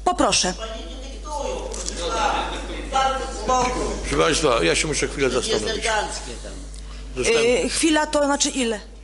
Poproszę. Proszę Państwa, ja się muszę chwilę zastanowić. Chwila to znaczy ile?